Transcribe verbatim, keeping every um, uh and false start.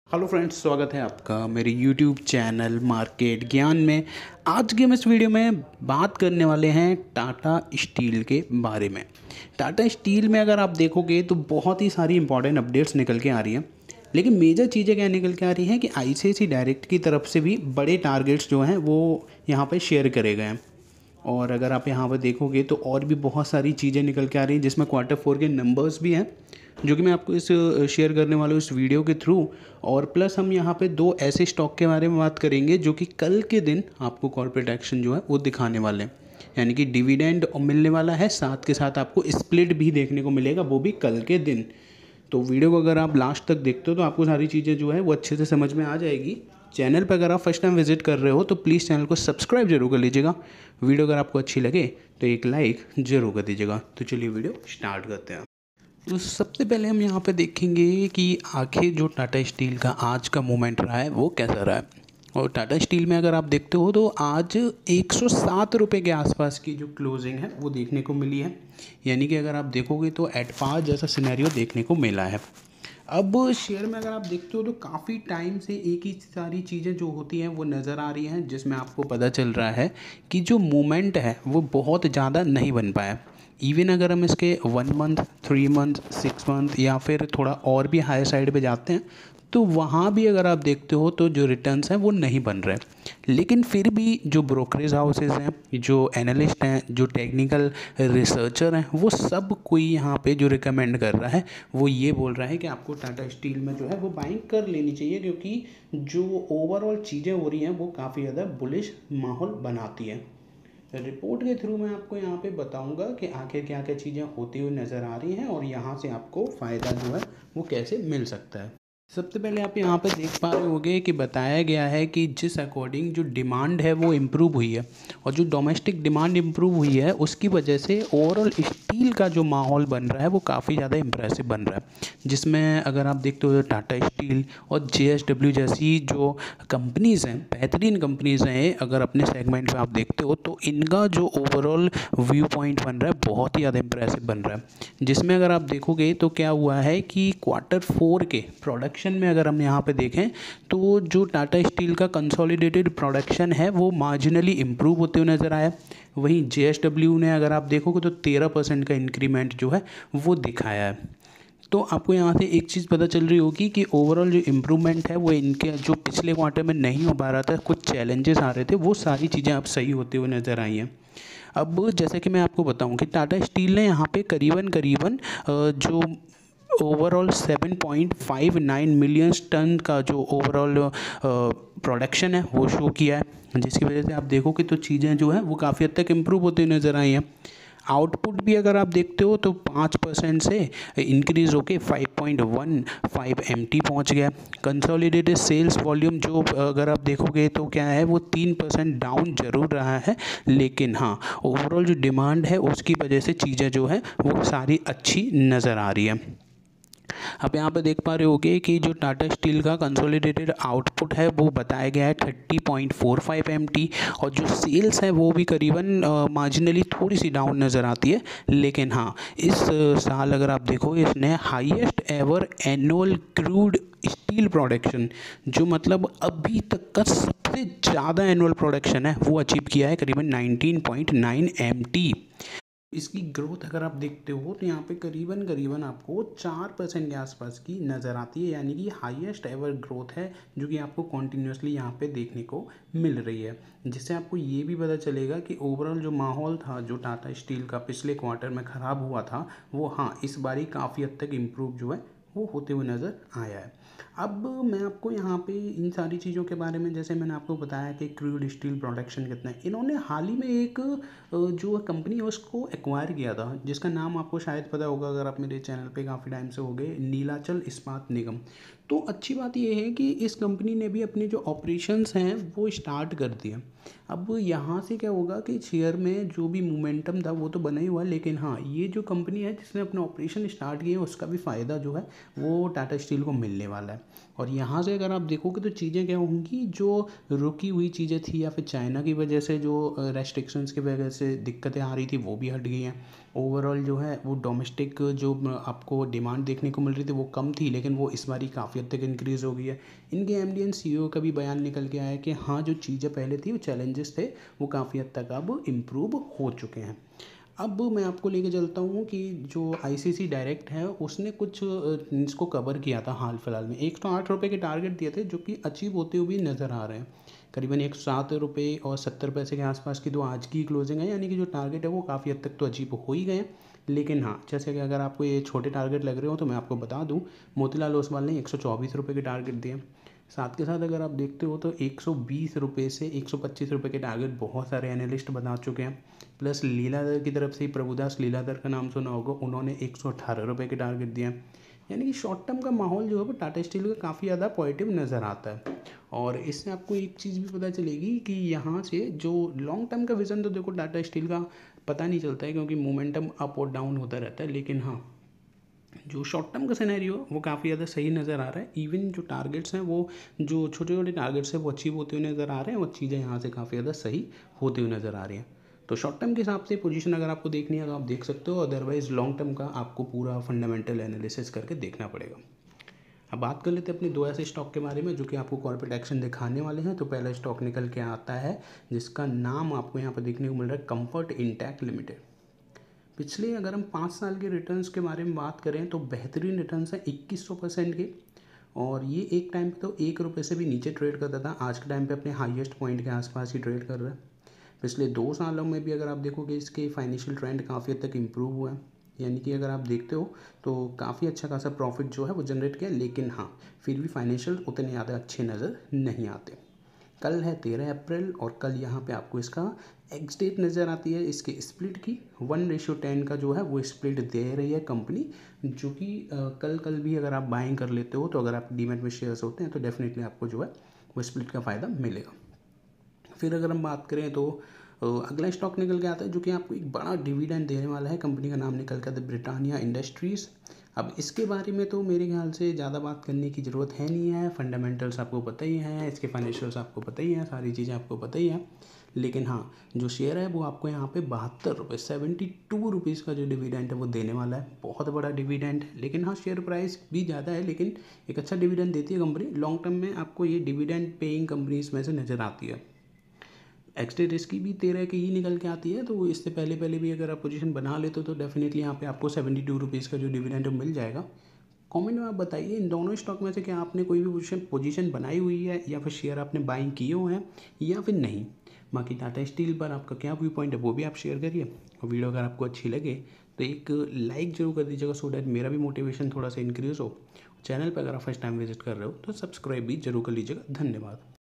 Hello friends, स्वागत है आपका मेरे यूट्यूब चैनल मार्केट ज्ञान में। आज के हम इस वीडियो में बात करने वाले हैं टाटा स्टील के बारे में। टाटा स्टील में अगर आप देखोगे तो बहुत ही सारी इंपॉर्टेंट अपडेट्स निकल के आ रही हैं, लेकिन मेजर चीज़ें क्या निकल के आ रही हैं कि आईसीआईसीआई डायरेक्ट की तरफ से भी बड़े टारगेट्स जो हैं वो यहाँ पर शेयर करे गए हैं। और अगर आप यहाँ पर देखोगे तो और भी बहुत सारी चीज़ें निकल के आ रही हैं, जिसमें क्वार्टर फोर के नंबर्स भी हैं जो कि मैं आपको इस शेयर करने वाला हूँ इस वीडियो के थ्रू। और प्लस हम यहाँ पे दो ऐसे स्टॉक के बारे में बात करेंगे जो कि कल के दिन आपको कॉर्पोरेट एक्शन जो है वो दिखाने वाले हैं, यानी कि डिविडेंड मिलने वाला है, साथ के साथ आपको स्प्लिट भी देखने को मिलेगा, वो भी कल के दिन। तो वीडियो को अगर आप लास्ट तक देखते हो तो आपको सारी चीज़ें जो है वो अच्छे से समझ में आ जाएगी। चैनल पर अगर आप फर्स्ट टाइम विजिट कर रहे हो तो प्लीज़ चैनल को सब्सक्राइब जरूर कर लीजिएगा। वीडियो अगर आपको अच्छी लगे तो एक लाइक ज़रूर कर दीजिएगा। तो चलिए वीडियो स्टार्ट करते हैं। तो सबसे पहले हम यहाँ पे देखेंगे कि आखिर जो टाटा स्टील का आज का मूवमेंट रहा है वो कैसा रहा है। और टाटा स्टील में अगर आप देखते हो तो आज एक सौ सात रुपये के आसपास की जो क्लोजिंग है वो देखने को मिली है, यानी कि अगर आप देखोगे तो एट पार जैसा सिनेरियो देखने को मिला है। अब शेयर में अगर आप देखते हो तो काफ़ी टाइम से एक ही सारी चीज़ें जो होती हैं वो नज़र आ रही हैं, जिसमें आपको पता चल रहा है कि जो मूवमेंट है वो बहुत ज़्यादा नहीं बन पाया। इवन अगर हम इसके one month, three month, six month या फिर थोड़ा और भी हाई साइड पे जाते हैं तो वहाँ भी अगर आप देखते हो तो जो रिटर्न्स हैं वो नहीं बन रहे। लेकिन फिर भी जो ब्रोकरेज हाउसेज हैं, जो एनालिस्ट हैं, जो टेक्निकल रिसर्चर हैं, वो सब कोई यहाँ पे जो रिकमेंड कर रहा है वो ये बोल रहा है कि आपको टाटा स्टील में जो है वो बाइंग कर लेनी चाहिए, क्योंकि जो ओवरऑल चीज़ें हो रही हैं वो काफ़ी ज़्यादा बुलिश माहौल बनाती है। रिपोर्ट के थ्रू मैं आपको यहाँ पे बताऊंगा कि आखिर क्या क्या चीज़ें होती हुई नज़र आ रही हैं और यहाँ से आपको फ़ायदा जो है वो कैसे मिल सकता है। सबसे पहले आप यहाँ पर देख पा रहे होंगे कि बताया गया है कि जिस अकॉर्डिंग जो डिमांड है वो इम्प्रूव हुई है, और जो डोमेस्टिक डिमांड इम्प्रूव हुई है उसकी वजह से ओवरऑल स्टील का जो माहौल बन रहा है वो काफ़ी ज़्यादा इम्प्रेसिव बन रहा है। जिसमें अगर आप देखते हो तो टाटा स्टील और जे एस डब्ल्यू जैसी जो कंपनीज़ हैं, बेहतरीन कंपनीज़ हैं, अगर अपने सेगमेंट में आप देखते हो तो इनका जो ओवरऑल व्यू पॉइंट बन रहा है बहुत ही ज़्यादा इम्प्रेसिव बन रहा है। जिसमें अगर आप देखोगे तो क्या हुआ है कि क्वार्टर फोर के प्रोडक्शन में अगर हम यहाँ पे देखें तो जो टाटा स्टील का कंसोलिडेटेड प्रोडक्शन है वो मार्जिनली इम्प्रूव होते हुए नज़र आया। वहीं जे एस डब्ल्यू ने अगर आप देखोगे तो तेरह परसेंट का इंक्रीमेंट जो है वो दिखाया है। तो आपको यहाँ से एक चीज़ पता चल रही होगी कि ओवरऑल जो इम्प्रूवमेंट है वो इनके जो पिछले क्वार्टर में नहीं हो पा रहा था, कुछ चैलेंजेस आ रहे थे, वो सारी चीज़ें अब सही होते हुए नज़र आई हैं। अब जैसे कि मैं आपको बताऊं कि टाटा स्टील ने यहाँ पे करीबन करीबन जो overall seven point five nine million tonne का जो ओवरऑल प्रोडक्शन है वो शो किया है, जिसकी वजह से आप देखोगे तो चीज़ें जो है वो काफ़ी हद तक इम्प्रूव होती नज़र आई हैं। आउटपुट भी अगर आप देखते हो तो पाँच परसेंट से इंक्रीज़ होके five point one five M T पहुँच गया। कंसोलिडेटेड सेल्स वॉल्यूम जो अगर आप देखोगे तो क्या है वो तीन परसेंट डाउन जरूर रहा है, लेकिन हाँ ओवरऑल जो डिमांड है उसकी वजह से चीज़ें जो है वो सारी अच्छी नज़र आ रही है। आप यहाँ पे देख पा रहे होगे कि जो टाटा स्टील का कंसोलिडेटेड आउटपुट है वो बताया गया है thirty point four five M T, और जो सेल्स है वो भी करीबन मार्जिनली थोड़ी सी डाउन नज़र आती है। लेकिन हाँ इस साल अगर आप देखो इसने highest ever annual crude steel production, जो मतलब अभी तक का सबसे ज़्यादा एनुअल प्रोडक्शन है वो अचीव किया है, करीबन nineteen point nine M T. इसकी ग्रोथ अगर आप देखते हो तो यहाँ पे करीबन करीबन आपको चार परसेंट के आसपास की नज़र आती है, यानी कि हाईएस्ट एवर ग्रोथ है जो कि आपको कॉन्टीन्यूसली यहाँ पे देखने को मिल रही है। जिससे आपको ये भी पता चलेगा कि ओवरऑल जो माहौल था जो टाटा स्टील का पिछले क्वार्टर में ख़राब हुआ था वो हाँ इस बारी काफ़ी हद तक इम्प्रूव जो है वो होते हुए नज़र आया है। अब मैं आपको यहाँ पे इन सारी चीज़ों के बारे में, जैसे मैंने आपको बताया कि क्रूड स्टील प्रोडक्शन कितना है, इन्होंने हाल ही में एक जो कंपनी है उसको एक्वायर किया था, जिसका नाम आपको शायद पता होगा अगर आप मेरे चैनल पे काफ़ी टाइम से हो गए, नीलाचल इस्पात निगम। तो अच्छी बात यह है कि इस कंपनी ने भी अपने जो ऑपरेशंस हैं वो स्टार्ट कर दिए। अब यहाँ से क्या होगा कि शेयर में जो भी मोमेंटम था वो तो बना ही हुआ, लेकिन हाँ ये जो कंपनी है जिसने अपने ऑपरेशन स्टार्ट किए हैं उसका भी फ़ायदा जो है वो टाटा स्टील को मिलने वाला है। और यहाँ से अगर आप देखोगे तो चीज़ें क्या होंगी, जो रुकी हुई चीज़ें थी या फिर चाइना की वजह से जो रेस्ट्रिक्शंस की वजह से दिक्कतें आ रही थी वो भी हट गई हैं। ओवरऑल जो है वो डोमेस्टिक जो आपको डिमांड देखने को मिल रही थी वो कम थी, लेकिन वो इस बारी काफ़ी हद तक इंक्रीज़ हो गई है। इनके एमडी एंड सीईओ का भी बयान निकल के आया है कि हाँ, जो चीज़ें पहले थी वो चैलेंजेस थे वो काफ़ी हद तक अब इम्प्रूव हो चुके हैं। अब मैं आपको लेके चलता हूँ कि जो आईसीसी डायरेक्ट है उसने कुछ अ, इसको कवर किया था हाल फिलहाल में। एक सौ आठ रुपये के टारगेट दिए थे जो कि अचीव होते हुए भी नज़र आ रहे हैं। करीबन एक सौ सात रुपये और सत्तर पैसे के आसपास की तो आज की क्लोजिंग है, यानी कि जो टारगेट है वो काफ़ी हद तक तो अचीव हो ही गए हैं। लेकिन हाँ, जैसे कि अगर आपको ये छोटे टारगेट लग रहे हो तो मैं आपको बता दूँ, मोतीलाल ओसवाल ने एक सौ चौबीस रुपये के टारगेट दिए। साथ के साथ अगर आप देखते हो तो एक सौ बीस रुपये से एक सौ पच्चीस रुपये के टारगेट बहुत सारे एनालिस्ट बता चुके हैं। प्लस लीलाधर की तरफ से ही, प्रभुदास लीलाधर का नाम सुना होगा, उन्होंने एक सौ अठारह रुपये के टारगेट दिया। यानी कि शॉर्ट टर्म का माहौल जो है वो टाटा स्टील का काफ़ी ज़्यादा पॉजिटिव नज़र आता है। और इससे आपको एक चीज़ भी पता चलेगी कि यहाँ से जो लॉन्ग टर्म का विज़न तो देखो टाटा स्टील का पता नहीं चलता है, क्योंकि मोमेंटम अप और डाउन होता रहता है। लेकिन हाँ, जो शॉर्ट टर्म का सिनेरियो वो काफ़ी ज़्यादा सही नज़र आ रहा है। इवन जो टारगेट्स हैं वो, जो छोटे छोटे टारगेट्स हैं वो अचीव होते हुए नज़र आ रहे हैं और चीज़ें यहाँ से काफ़ी ज़्यादा सही होती हुई नज़र आ रही हैं। तो शॉर्ट टर्म के हिसाब से पोजीशन अगर आपको देखनी है तो आप देख सकते हो, अदरवाइज़ लॉन्ग टर्म का आपको पूरा फंडामेंटल एनालिसिस करके देखना पड़ेगा। अब बात कर लेते हैं अपने दो ऐसे स्टॉक के बारे में जो कि आपको कॉर्पोरेट एक्शन दिखाने वाले हैं। तो पहला स्टॉक निकल के आता है जिसका नाम आपको यहाँ पर देखने को मिल रहा है, कंफर्ट इंटैक लिमिटेड। पिछले अगर हम पाँच साल के रिटर्न्स के बारे में बात करें तो बेहतरीन रिटर्न्स हैं इक्कीस सौ परसेंट के। और ये एक टाइम पे तो एक रुपये से भी नीचे ट्रेड करता था, आज के टाइम पे अपने हाईएस्ट पॉइंट के आसपास ही ट्रेड कर रहा है। पिछले दो सालों में भी अगर आप देखोगे इसके फाइनेंशियल ट्रेंड काफ़ी हद तक इम्प्रूव हुआ है। यानी कि अगर आप देखते हो तो काफ़ी अच्छा खासा प्रॉफिट जो है वो जनरेट किया। लेकिन हाँ, फिर भी फाइनेंशियल उतने ज़्यादा अच्छे नज़र नहीं आते। कल है तेरह अप्रैल और कल यहाँ पे आपको इसका एक्स डेट नज़र आती है इसके स्प्लिट की। वन रेशियो टेन का जो है वो स्प्लिट दे रही है कंपनी, जो कि कल कल भी अगर आप बाइंग कर लेते हो तो अगर आप डीमैट में शेयर्स होते हैं तो डेफिनेटली आपको जो है वो स्प्लिट का फ़ायदा मिलेगा। फिर अगर हम बात करें तो अ, अगला स्टॉक निकल के आता है जो कि आपको एक बड़ा डिविडेंड देने वाला है। कंपनी का नाम निकल के आता है ब्रिटानिया इंडस्ट्रीज़। अब इसके बारे में तो मेरे ख्याल से ज़्यादा बात करने की ज़रूरत है नहीं है। फंडामेंटल्स आपको पता ही हैं, इसके फाइनेंशियल्स आपको पता ही हैं, सारी चीज़ें आपको पता ही हैं। लेकिन हाँ, जो शेयर है वो आपको यहाँ पे बहत्तर रुपये सेवेंटी टू रुपीज़ का जो डिविडेंड है वो देने वाला है। बहुत बड़ा डिविडेंड है, लेकिन हाँ, शेयर प्राइस भी ज़्यादा है लेकिन एक अच्छा डिविडेंड देती है कंपनी। लॉन्ग टर्म में आपको ये डिविडेंड पेइंग कंपनीज में से नज़र आती है। एक्सट्रा रिस्क की भी तेरह की ही निकल के आती है, तो इससे पहले पहले भी अगर आप पोजीशन बना लेते हो तो डेफिनेटली यहाँ पे आपको सेवेंटी टू रुपीज़ का जो डिविडेंड मिल जाएगा। कमेंट में आप बताइए इन दोनों स्टॉक में से क्या आपने कोई भी पोजीशन पोजीशन बनाई हुई है या फिर शेयर आपने बाइंग किए हुए हैं या फिर नहीं। बाकी टाटा स्टील पर आपका क्या व्यू पॉइंट है वो भी आप शेयर करिए। और वीडियो अगर आपको अच्छी लगे तो एक लाइक जरूर कर दीजिएगा, सो डैट मेरा भी मोटिवेशन थोड़ा सा इंक्रीज़ हो। चैनल पर अगर आप फर्स्ट टाइम विजिट कर रहे हो तो सब्सक्राइब भी जरूर कर लीजिएगा। धन्यवाद।